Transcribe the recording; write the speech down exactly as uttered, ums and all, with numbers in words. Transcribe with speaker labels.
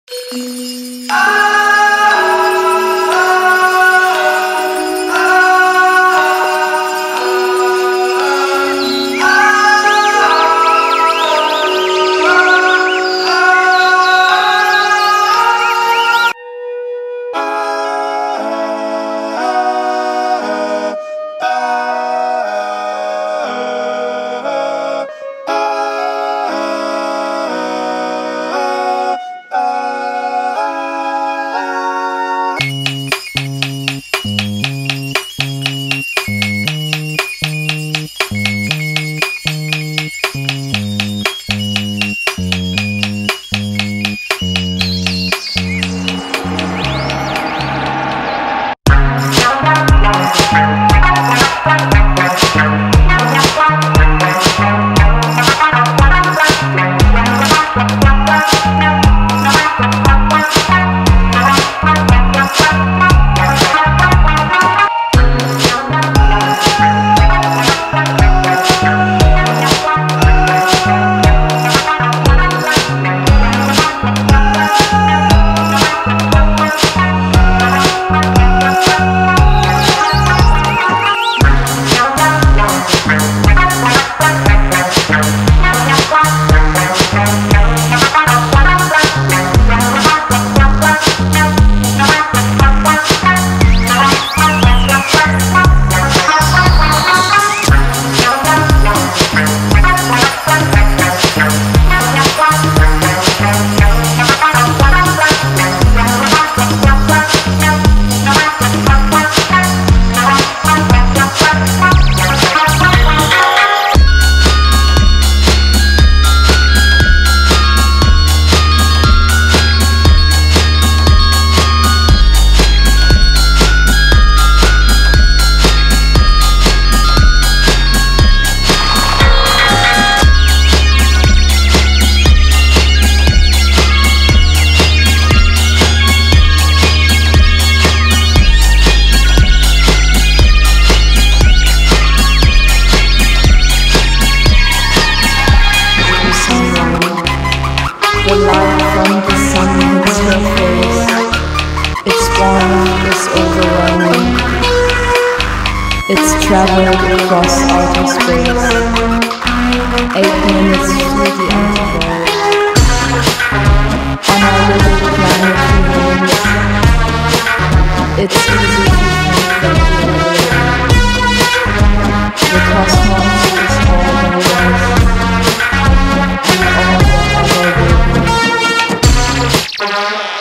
Speaker 1: The light from the sun hits her face. Its warmth is overwhelming. It's traveled across outer space. Eight minutes through the underworld. On our little planet remains. It's easy to think that we are alone. The cosmos is all there is. And all that ever will be.